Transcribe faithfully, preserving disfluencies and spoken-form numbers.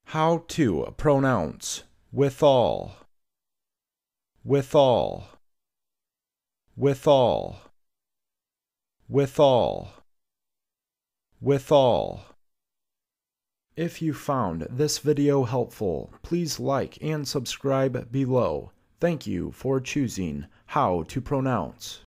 How to pronounce withal, withal, withal, withal, withal. If you found this video helpful, please like and subscribe below. Thank you for choosing How to Pronounce.